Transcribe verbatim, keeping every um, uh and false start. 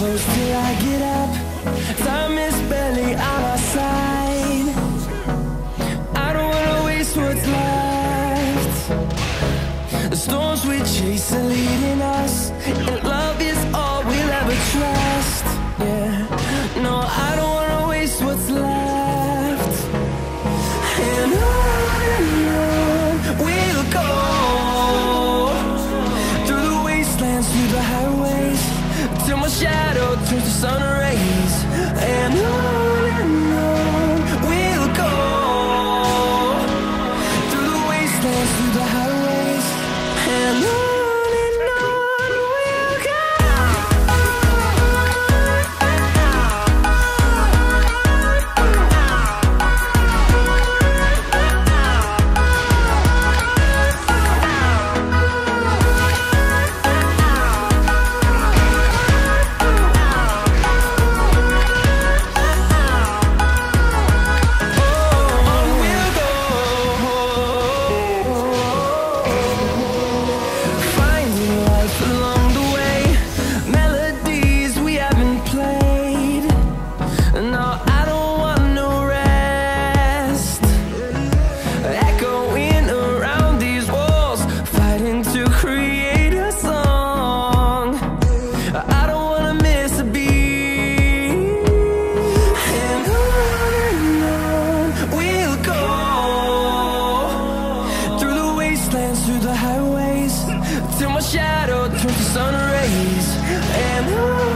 close till I get up. Time is barely on our side. I don't wanna waste what's left. The storms we chase are leading us, and love is all we'll ever trust. Yeah, no, I don't wanna waste what's left. And on and on we'll go, through the wastelands, through the highways, till my shadow turns to sun rays. And on and on we'll go, through the wastelands, through the highways, and on. Through the highways, till my shadow turns to sun rays. And on